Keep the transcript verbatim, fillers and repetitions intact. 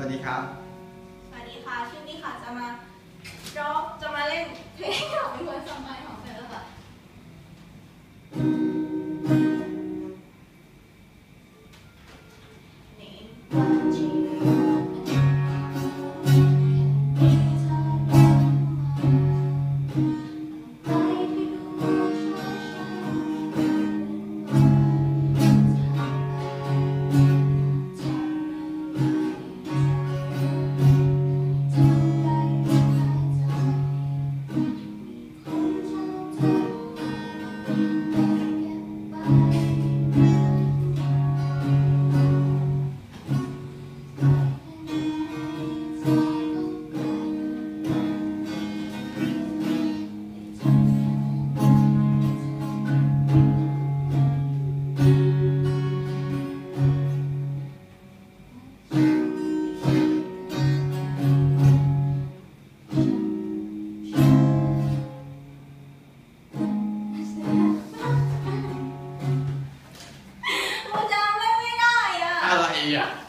วัสดีครับสวัสดีค่ะชื่อนี่ค่ะจะมาร้องจะมาเล่นเพลงของเป็นคนสมัยของเธอค่ะอะไรอ่ะ